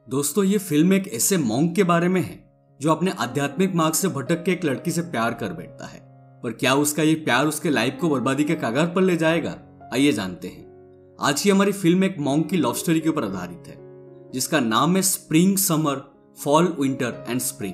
दोस्तों ये फिल्म एक ऐसे मॉन्क के बारे में है जो अपने आध्यात्मिक मार्ग से भटक के एक लड़की से प्यार कर बैठता है। पर क्या उसका ये प्यार उसके लाइफ को बर्बादी के कगार पर ले जाएगा? आइए जानते हैं। आज की हमारी फिल्म एक मॉन्क की लव स्टोरी के ऊपर आधारित है जिसका नाम है spring, summer, fall, winter and spring.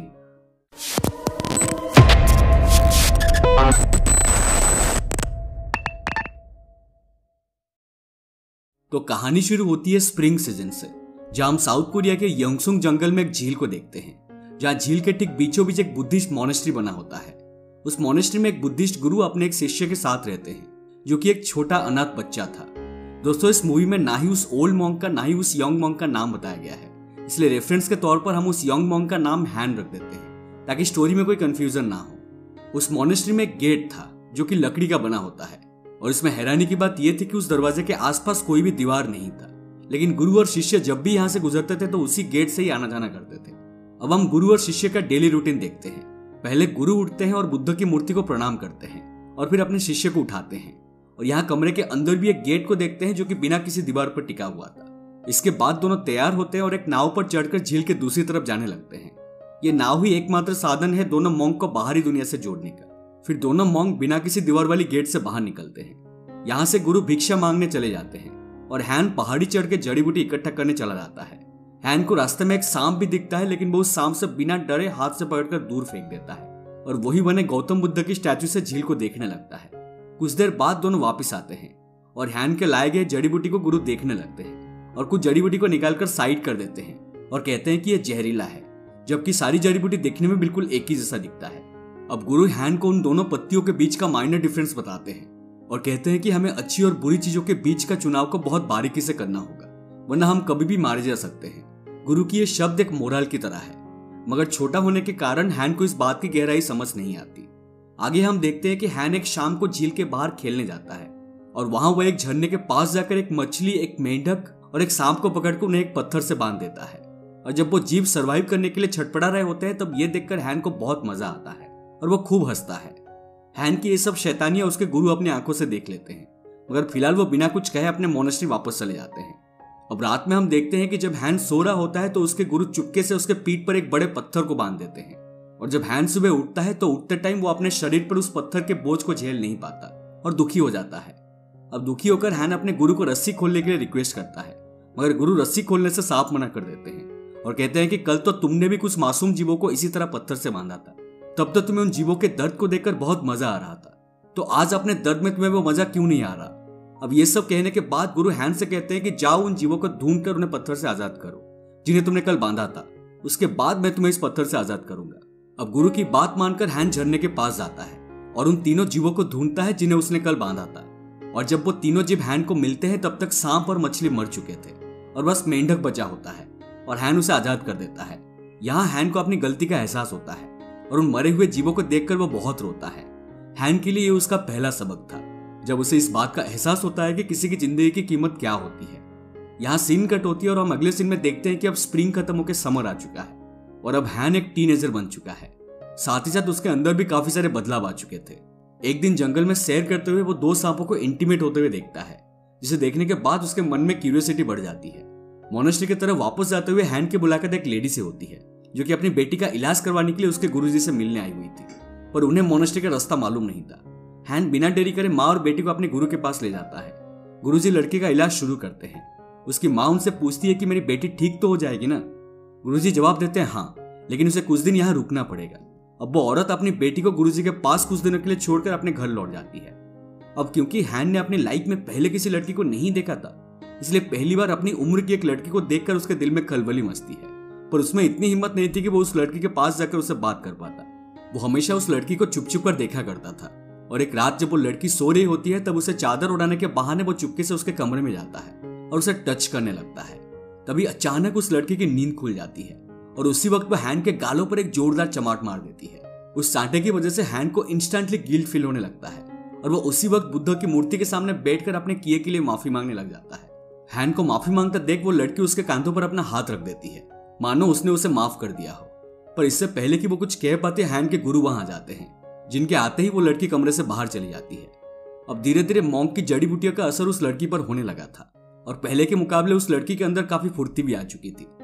तो कहानी शुरू होती है स्प्रिंग सीजन से, जहां हम साउथ कोरिया के यंगसुंग जंगल में एक झील को देखते हैं, जहां झील के ठीक बीचों बीच एक बुद्धिस्ट मॉनेस्ट्री बना होता है। उस मॉनेस्ट्री में एक बुद्धिस्ट गुरु अपने एक शिष्य के साथ रहते हैं जो कि एक छोटा अनाथ बच्चा था। दोस्तों इस मूवी में ना ही उस ओल्ड मॉन्क का ना ही उस यंग मॉन्क का नाम बताया गया है, इसलिए रेफरेंस के तौर पर हम उस यंग मॉन्क का नाम हैन रख देते हैं ताकि स्टोरी में कोई कंफ्यूजन ना हो। उस मॉनेस्ट्री में एक गेट था जो कि लकड़ी का बना होता है और इसमें हैरानी की बात यह थी कि उस दरवाजे के आसपास कोई भी दीवार नहीं था, लेकिन गुरु और शिष्य जब भी यहां से गुजरते थे तो उसी गेट से ही आना जाना करते थे। अब हम गुरु और शिष्य का डेली रूटीन देखते हैं। पहले गुरु उठते हैं और बुद्ध की मूर्ति को प्रणाम करते हैं और फिर अपने शिष्य को उठाते हैं, और यहाँ कमरे के अंदर भी एक गेट को देखते हैं जो कि बिना किसी दीवार पर टिका हुआ था। इसके बाद दोनों तैयार होते हैं और एक नाव पर चढ़कर झील के दूसरी तरफ जाने लगते हैं। ये नाव ही एकमात्र साधन है दोनों मॉन्क को बाहरी दुनिया से जोड़ने का। फिर दोनों मॉन्क बिना किसी दीवार वाली गेट से बाहर निकलते हैं। यहाँ से गुरु भिक्षा मांगने चले जाते हैं और हैन पहाड़ी चढ़ के जड़ी बूटी इकट्ठा करने चला जाता है। हैन को रास्ते में एक सांप भी दिखता है, लेकिन वो उस सांप से बिना डरे हाथ से पकड़कर दूर फेंक देता है और वही बने गौतम बुद्ध की स्टैचू से झील को देखने लगता है। कुछ देर बाद दोनों वापस आते हैं और हैन के लाए गए जड़ी बूटी को गुरु देखने लगते हैं और कुछ जड़ी बूटी को निकालकर साइड कर देते हैं और कहते हैं कि यह जहरीला है, जबकि सारी जड़ी बूटी देखने में बिल्कुल एक ही जैसा दिखता है। अब गुरु हैन को उन दोनों पत्तियों के बीच का माइनर डिफरेंस बताते हैं और कहते हैं कि हमें अच्छी और बुरी चीजों के बीच का चुनाव को बहुत बारीकी से करना होगा, वरना हम कभी भी मारे जा सकते हैं। गुरु की ये शब्द एक मोरल की तरह है, मगर छोटा होने के कारण हैन को इस बात की गहराई समझ नहीं आती। आगे हम देखते हैं कि हैन एक शाम को झील के बाहर खेलने जाता है और वहां वह एक झरने के पास जाकर एक मछली, एक मेंढक और एक सांप को पकड़कर उन्हें एक पत्थर से बांध देता है। और जब वो जीव सर्वाइव करने के लिए छटपटा रहे होते हैं तब ये देखकर हैन को बहुत मजा आता है और वो खूब हंसता है। हैन की ये सब शैतानियां उसके गुरु अपनी आंखों से देख लेते हैं, मगर फिलहाल वो बिना कुछ कहे अपने मोनेस्ट्री वापस चले जाते हैं। अब रात में हम देखते हैं कि जब हैन सो रहा होता है तो उसके गुरु चुपके से उसके पीठ पर एक बड़े पत्थर को बांध देते हैं, और जब हैन सुबह उठता है तो उठते टाइम वो अपने शरीर पर उस पत्थर के बोझ को झेल नहीं पाता और दुखी हो जाता है। अब दुखी होकर हैन अपने गुरु को रस्सी खोलने के लिए रिक्वेस्ट करता है, मगर गुरु रस्सी खोलने से साफ मना कर देते हैं और कहते हैं कि कल तो तुमने भी कुछ मासूम जीवों को इसी तरह पत्थर से बांधा था, तब तो तुम्हें उन जीवों के दर्द को देखकर बहुत मजा आ रहा था, तो आज अपने दर्द में तुम्हें वो मजा क्यों नहीं आ रहा? अब ये सब कहने के बाद गुरु हैन से कहते हैं कि जाओ उन जीवों को ढूंढ कर उन्हें पत्थर से आजाद करो जिन्हें तुमने कल बांधा था, उसके बाद मैं तुम्हें इस पत्थर से आजाद करूंगा। अब गुरु की बात मानकर हैन झरने के पास जाता है और उन तीनों जीवों को ढूंढता है जिन्हें उसने कल बांधा था, और जब वो तीनों जीव हैन को मिलते हैं तब तक सांप और मछली मर चुके थे और बस मेंढक बचा होता है और हैन उसे आजाद कर देता है। यहाँ हैन को अपनी गलती का एहसास होता है और उन मरे हुए जीवों को देखकर वो बहुत रोता है। हैन के लिए ये उसका पहला सबक था जब उसे इस बात का एहसास होता है कि किसी की जिंदगी की कीमत क्या होती है। यहाँ सीन कट होती है और हम अगले सीन में देखते हैं कि अब स्प्रिंग खत्म होकर समर आ चुका है और अब हैन एक टीनेजर बन चुका है। साथ ही साथ उसके अंदर भी काफी सारे बदलाव आ चुके थे। एक दिन जंगल में सैर करते हुए वो दो सांपों को इंटीमेट होते हुए देखता है, जिसे देखने के बाद उसके मन में क्यूरियोसिटी बढ़ जाती है। मोनेस्ट्री की तरफ वापस जाते हुए हैन की मुलाकात एक लेडी से होती है जो कि अपनी बेटी का इलाज करवाने के लिए उसके गुरुजी से मिलने आई हुई थी, पर उन्हें मोनेस्ट्री का रास्ता मालूम नहीं था। हैन बिना देरी करे माँ और बेटी को अपने गुरु के पास ले जाता है। गुरुजी लड़के का इलाज शुरू करते हैं। उसकी माँ उनसे पूछती है कि मेरी बेटी ठीक तो हो जाएगी ना? गुरुजी जवाब देते हैं हाँ, लेकिन उसे कुछ दिन यहाँ रुकना पड़ेगा। अब वो औरत अपनी बेटी को गुरुजी के पास कुछ दिनों के लिए छोड़कर अपने घर लौट जाती है। अब क्योंकि हैन ने अपनी लाइफ में पहले किसी लड़की को नहीं देखा था, इसलिए पहली बार अपनी उम्र की एक लड़की को देखकर उसके दिल में खलबली मचती है, पर उसमें इतनी हिम्मत नहीं थी कि वो उस लड़की के पास जाकर उससे बात कर पाता। वो हमेशा उस लड़की को चुप चुप कर देखा करता था, और एक रात जब वो लड़की सो रही होती है तब उसे चादर उड़ाने के बहाने वो चुपके से उसके कमरे में जाता है और उसे टच करने लगता है। तभी अचानक उस लड़की की नींद खुल जाती है और उसी वक्त वो हैन के गालों पर एक जोरदार चमाट मार देती है। उस चांटे की वजह से हैन को इंस्टेंटली गिल्ट फील होने लगता है और वो उसी वक्त बुद्ध की मूर्ति के सामने बैठकर अपने किए के लिए माफी मांगने लग जाता है। हैन को माफी मांगता देख वो लड़की उसके कांधों पर अपना हाथ रख देती है, मानो उसने उसे माफ कर दिया हो। पर इससे पहले कि वो कुछ कह पाते हैन के गुरु वहां जाते हैं, जिनके आते ही वो लड़की कमरे से बाहर चली जाती है। अब धीरे धीरे मॉन्क की जड़ी बूटियों का असर उस लड़की पर होने लगा था और पहले के मुकाबले उस लड़की के अंदर काफी फुर्ती भी आ चुकी थी।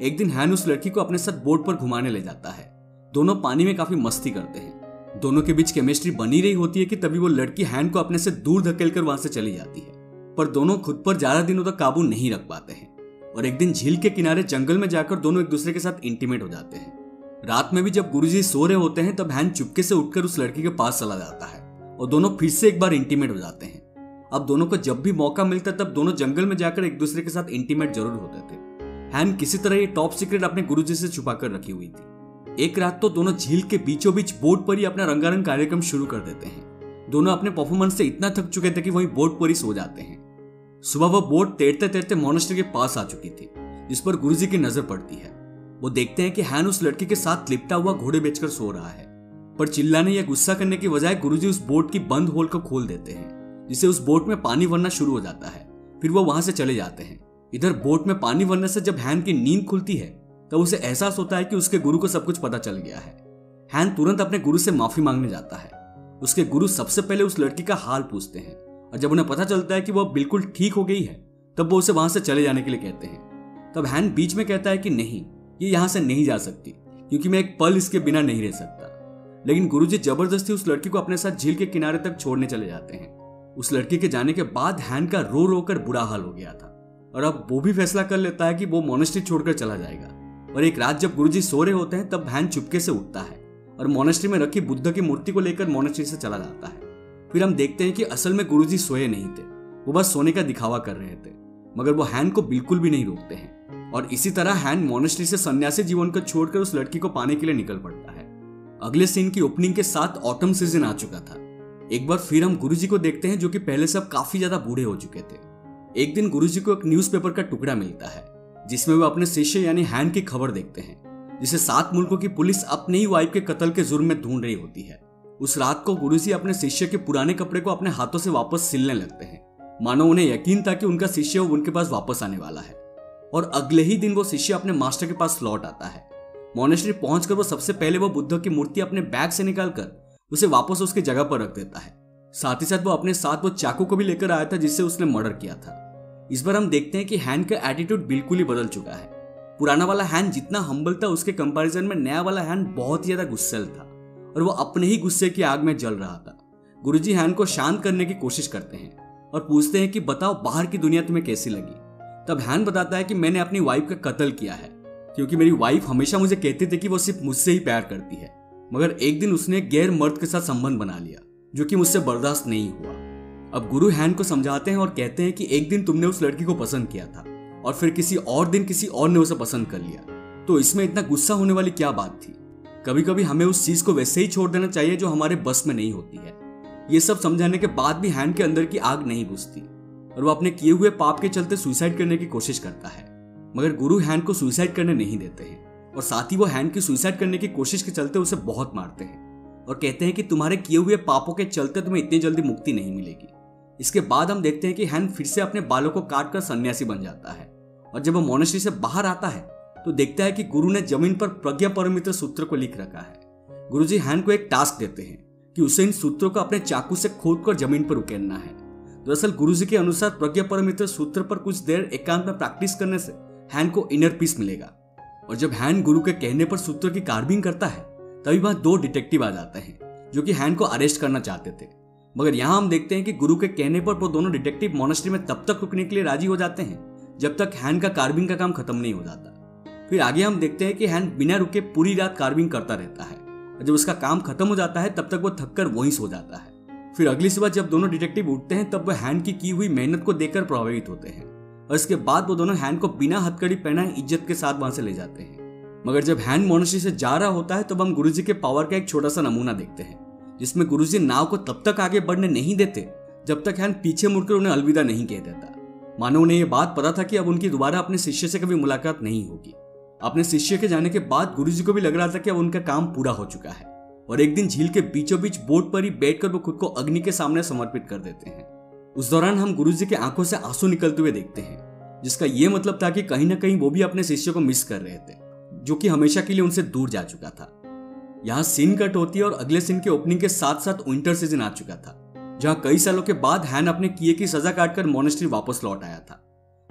एक दिन हैन उस लड़की को अपने साथ बोट पर घुमाने ले जाता है। दोनों पानी में काफी मस्ती करते हैं। दोनों के बीच केमिस्ट्री बनी रही होती है कि तभी वो लड़की हैन को अपने से दूर धकेलकर वहां से चली जाती है। पर दोनों खुद पर ज्यादा दिनों तक काबू नहीं रख पाते हैं और एक दिन झील के किनारे जंगल में जाकर दोनों एक दूसरे के साथ इंटीमेट हो जाते हैं। रात में भी जब गुरुजी सो रहे होते हैं तब हैन चुपके से उठकर उस लड़की के पास चला जाता है और दोनों फिर से एक बार इंटीमेट हो जाते हैं। अब दोनों को जब भी मौका मिलता तब दोनों जंगल में जाकर एक दूसरे के साथ इंटीमेट जरूर होते थे। हैन किसी तरह ये टॉप सीक्रेट अपने गुरुजी से छुपा कर रखी हुई थी। एक रात तो दोनों झील के बीचों बीच बोट पर ही अपना रंगारंग कार्यक्रम शुरू कर देते हैं। दोनों अपने परफॉर्मेंस से इतना थक चुके थे कि वहीं बोट पर ही सो जाते हैं। सुबह वह बोट तैरते तैरते मॉनेस्ट्री के पास आ चुकी थी, जिस पर गुरुजी की नजर पड़ती है। वो देखते हैं कि हैन उस लड़की के साथ लिपटा हुआ घोड़े बेचकर सो रहा है, पर चिल्लाने या गुस्सा करने की बजाय गुरुजी उस बोट की बंद होल को खोल देते हैं, जिससे उस बोट में पानी भरना शुरू हो जाता है। फिर वो वहां से चले जाते हैं। इधर बोट में पानी भरने से जब हैन की नींद खुलती है तब उसे एहसास होता है कि उसके गुरु को सब कुछ पता चल गया है। हैन तुरंत अपने गुरु से माफी मांगने जाता है। उसके गुरु सबसे पहले उस लड़की का हाल पूछते हैं और जब उन्हें पता चलता है कि वह बिल्कुल ठीक हो गई है तब वो उसे वहां से चले जाने के लिए कहते हैं। तब हैन बीच में कहता है कि नहीं, ये यहां से नहीं जा सकती क्योंकि मैं एक पल इसके बिना नहीं रह सकता। लेकिन गुरुजी जबरदस्ती उस लड़की को अपने साथ झील के किनारे तक छोड़ने चले जाते हैं। उस लड़की के जाने के बाद हैन का रो रो कर बुरा हाल हो गया था और अब वो भी फैसला कर लेता है कि वो मोनेस्ट्री छोड़कर चला जाएगा। और एक रात जब गुरुजी सो रहे होते हैं तब हैन चुपके से उठता है और मोनेस्ट्री में रखी बुद्ध की मूर्ति को लेकर मोनेस्ट्री से चला जाता है। फिर हम देखते हैं कि असल में गुरुजी सोए नहीं थे, वो बस सोने का दिखावा कर रहे थे, मगर वो हैन को बिल्कुल भी नहीं रोकते हैं। और इसी तरह हैन मोनेस्ट्री से सन्यासी जीवन को छोड़कर उस लड़की को पाने के लिए निकल पड़ता है। अगले सीन की ओपनिंग के साथ ऑटम सीजन आ चुका था। एक बार फिर हम गुरुजी को देखते हैं जो कि पहले से अब काफी ज्यादा बूढ़े हो चुके थे। एक दिन गुरुजी को एक न्यूज़पेपर का टुकड़ा मिलता है जिसमें वो अपने शिष्य यानी हैन की खबर देखते हैं, जिसे 7 मुल्कों की पुलिस अपने ही वाइफ के कत्ल के जुर्म में ढूंढ रही होती है। उस रात को गुरुजी अपने शिष्य के पुराने कपड़े को अपने हाथों से वापस सिलने लगते हैं, मानो उन्हें यकीन था कि उनका शिष्य उनके पास वापस आने वाला है। और अगले ही दिन वो शिष्य अपने मास्टर के पास लौट आता है। मोनेस्ट्री पहुंचकर वो सबसे पहले वो बुद्ध की मूर्ति अपने बैग से निकालकर उसे वापस उसकी जगह पर रख देता है। साथ ही साथ वो अपने साथ वो चाकू को भी लेकर आया था जिससे उसने मर्डर किया था। इस बार हम देखते हैं कि हैन का एटीट्यूड बिल्कुल ही बदल चुका है। पुराना वाला हैन जितना हम्बल था उसके कंपैरिजन में नया वाला हैन बहुत ही ज्यादा गुस्सैल था और वो अपने ही गुस्से की आग में जल रहा था। गुरुजी हैन को शांत करने की कोशिश करते हैं और पूछते हैं कि बताओ बाहर की दुनिया तुम्हें कैसी लगी। तब हैन बताता है कि मैंने अपनी वाइफ का कत्ल किया है क्योंकि मेरी वाइफ हमेशा मुझे कहती थी कि वो सिर्फ मुझसे ही प्यार करती है, मगर एक दिन उसने गैर मर्द के साथ संबंध बना लिया जो कि मुझसे बर्दाश्त नहीं हुआ। अब गुरु हैन को समझाते हैं और कहते हैं कि एक दिन तुमने उस लड़की को पसंद किया था और फिर किसी और दिन किसी और ने उसे पसंद कर लिया, तो इसमें इतना गुस्सा होने वाली क्या बात थी। कभी कभी हमें उस चीज को वैसे ही छोड़ देना चाहिए जो हमारे बस में नहीं होती है। ये सब समझाने के बाद भी हैन के अंदर की आग नहीं बुझती और वो अपने किए हुए पाप के चलते सुसाइड करने की कोशिश करता है, मगर गुरु हैन को सुसाइड करने नहीं देते हैं और साथ ही वो हैन की सुसाइड करने की कोशिश के चलते उसे बहुत मारते हैं और कहते हैं कि तुम्हारे किए हुए पापों के चलते तुम्हें इतनी जल्दी मुक्ति नहीं मिलेगी। इसके बाद हम देखते हैं कि हैन फिर से अपने बालों को काटकर सन्यासी बन जाता है और जब वो मोनेस्ट्री से बाहर आता है तो देखता है कि गुरु ने जमीन पर प्रज्ञा परमित्र सूत्र को लिख रखा है। गुरुजी हैन को एक टास्क देते हैं कि उसे इन सूत्रों को अपने चाकू से खोदकर जमीन पर उकेरना है। दरअसल गुरुजी के अनुसार प्रज्ञा परमित्र सूत्र पर कुछ देर एकांत में प्रैक्टिस करने से हैन को इनर पीस मिलेगा। और जब हैन गुरु के कहने पर सूत्र की कार्विंग करता है तभी वहां 2 डिटेक्टिव आ जाते हैं जो कि हैन को अरेस्ट करना चाहते थे, मगर यहाँ हम देखते हैं कि गुरु के कहने पर वो दोनों डिटेक्टिव मोनेस्ट्री में तब तक रुकने के लिए राजी हो जाते हैं जब तक हैन का कार्विंग का काम खत्म नहीं हो जाता। फिर आगे हम देखते हैं कि हैन बिना रुके पूरी रात कार्विंग करता रहता है और जब उसका काम खत्म हो जाता है तब तक वो थककर वहीं सो जाता है। फिर अगली सुबह जब दोनों डिटेक्टिव उठते हैं तब वह हैन की हुई मेहनत को देखकर प्रभावित होते हैं और इसके बाद वो दोनों हैन को बिना हथकड़ी पहनाए इज्जत के साथ वहां से ले जाते हैं। मगर जब हैन मोनेस्ट्री से जा रहा होता है तब हम गुरुजी के पावर का एक छोटा सा नमूना देखते हैं जिसमें गुरुजी नाव को तब तक आगे बढ़ने नहीं देते जब तक हैन पीछे मुड़कर उन्हें अलविदा नहीं कह देता, मानो उन्हें यह बात पता था कि अब उनकी दोबारा अपने शिष्य से कभी मुलाकात नहीं होगी। अपने शिष्य के जाने के बाद गुरुजी को भी लग रहा था कि अब उनका काम पूरा हो चुका है और एक दिन झील के बीचों बीच बोट पर ही बैठकर वो खुद को अग्नि के सामने समर्पित कर देते हैं। उस दौरान हम गुरुजी के आंखों से आंसू निकलते हुए देखते हैं, जिसका यह मतलब था कि कहीं ना कहीं वो भी अपने शिष्य को मिस कर रहे थे जो कि हमेशा के लिए उनसे दूर जा चुका था। यहाँ सीन कट होती है और अगले सीन के ओपनिंग के साथ साथ विंटर सीजन आ चुका था, जहाँ कई सालों के बाद हैन अपने किए की सजा काटकर मोनेस्ट्री वापस लौट आया था।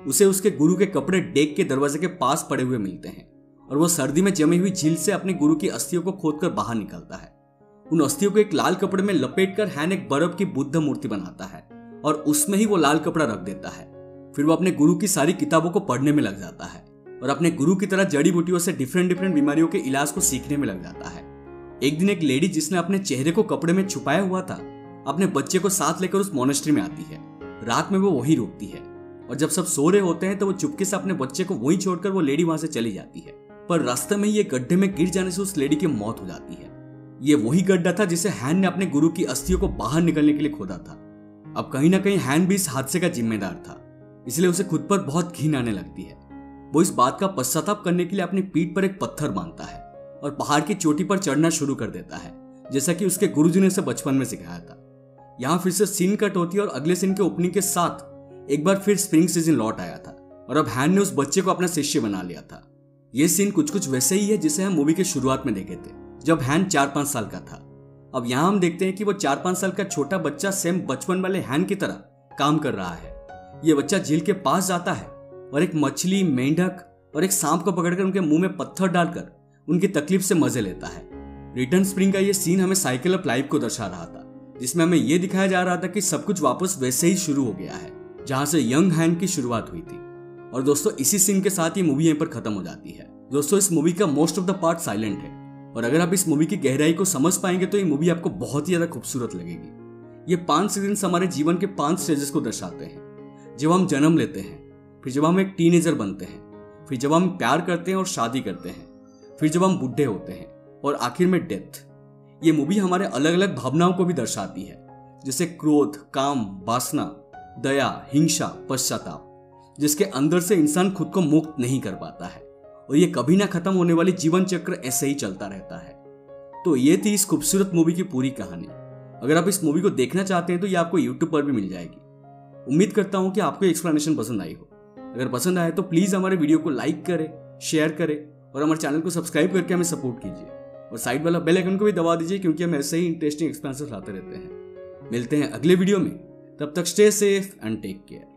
उसे उसके गुरु के कपड़े डेक के दरवाजे के पास पड़े हुए मिलते हैं और वो सर्दी में जमी हुई झील से अपने गुरु की अस्थियों को खोदकर बाहर निकलता है। उन अस्थियों को एक लाल कपड़े में लपेटकर हैन एक बर्फ की बुद्ध मूर्ति बनाता है और उसमें ही वो लाल कपड़ा रख देता है। फिर वो अपने गुरु की सारी किताबों को पढ़ने में लग जाता है और अपने गुरु की तरह जड़ी बूटियों से डिफरेंट बीमारियों के इलाज को सीखने में लग जाता है। एक दिन एक लेडी जिसने अपने चेहरे को कपड़े में छुपाया हुआ था, अपने बच्चे को साथ लेकर उस मोनेस्ट्री में आती है। रात में वो वहीं रुकती है और जब सब सो रहे होते हैं तो वो चुपके से अपने बच्चे को वहीं छोड़कर वो लेडी वहां से चली जाती है। पर रास्ते में ये गड्ढे में गिर जाने से उस लेडी की मौत हो जाती है। ये वही गड्ढा था जिसे हैन ने अपने गुरु की अस्थियों को बाहर निकलने के लिए खोदा था। अब कहीं ना कहीं हैन भी इस हादसे का जिम्मेदार था, इसलिए उसे खुद पर बहुत घिन आने लगती है। वो इस बात का पश्चाताप करने के लिए अपनी पीठ पर एक पत्थर बांधता है और पहाड़ की चोटी पर चढ़ना शुरू कर देता है, जैसा कि उसके गुरुजी ने उसे बचपन में सिखाया था। यहाँ फिर से सीन कट होती है और अगले सीन के ओपनिंग के साथ एक बार फिर स्प्रिंग सीजन लौट आया था और अब हैन ने उस बच्चे को अपना शिष्य बना लिया था। ये सीन कुछ वैसे ही है जिसे हम मूवी के शुरुआत में देखे थे, जब हैन 4-5 साल का था। अब यहाँ हम देखते हैं कि वो 4-5 साल का छोटा बच्चा सेम बचपन वाले हैन की तरह काम कर रहा है। ये बच्चा झील के पास जाता है और एक मछली, मेंढक और एक सांप को पकड़कर उनके मुंह में पत्थर डालकर उनकी तकलीफ से मजे लेता है। रिटर्न स्प्रिंग का ये सीन हमें साइकिल ऑफ लाइफ को दर्शा रहा था, जिसमें हमें यह दिखाया जा रहा था कि सब कुछ वापस वैसे ही शुरू हो गया है जहां से यंग हैन की शुरुआत हुई थी। और दोस्तों इसी सीन के साथ ये मूवी यहीं पर खत्म हो जाती है। दोस्तों इस मूवी का most of the part silent है और अगर आप इस मूवी की गहराई को समझ पाएंगे तो ये मूवी आपको बहुत ही ज्यादा खूबसूरत लगेगी। ये 5 सीजन्स हमारे जीवन के 5 स्टेजेस को दर्शाते हैं। जब हम जन्म लेते हैं, फिर जब हम एक टीनेजर बनते हैं, फिर जब हम प्यार करते हैं और शादी करते हैं, फिर जब हम बुढ़े होते हैं और आखिर में डेथ। ये मूवी हमारे अलग अलग भावनाओं को भी दर्शाती है, जैसे क्रोध, काम, वासना, दया, हिंसा, पश्चाताप, जिसके अंदर से इंसान खुद को मुक्त नहीं कर पाता है और ये कभी ना खत्म होने वाली जीवन चक्र ऐसे ही चलता रहता है। तो ये थी इस खूबसूरत मूवी की पूरी कहानी। अगर आप इस मूवी को देखना चाहते हैं तो ये आपको YouTube पर भी मिल जाएगी। उम्मीद करता हूं कि आपको एक्सप्लेनेशन पसंद आई हो। अगर पसंद आए तो प्लीज हमारे वीडियो को लाइक करें, शेयर करें और हमारे चैनल को सब्सक्राइब करके हमें सपोर्ट कीजिए और साइड वाला बेल आइकन को भी दबा दीजिए, क्योंकि हम ऐसे ही इंटरेस्टिंग एक्सपेंसेस लाते रहते हैं। मिलते हैं अगले वीडियो में, तब तक stay safe and take care.